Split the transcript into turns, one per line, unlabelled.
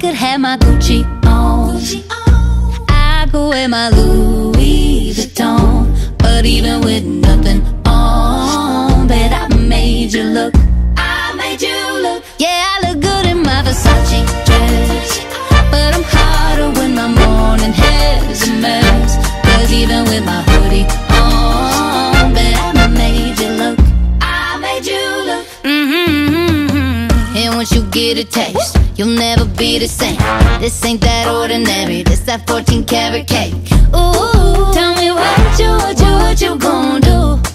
could have my Gucci on, I could wear my Louis Vuitton. But even with nothing on, bet I made you look. I made you look. Yeah, I look good in my Versace dress, but I'm hotter when my morning hair's a mess. Cause even with my hoodie on, bet I made you look. I made you look. And once you get a taste, you'll never be the same. This ain't that ordinary, this that 14 karat cake. Ooh, tell me what you gon' do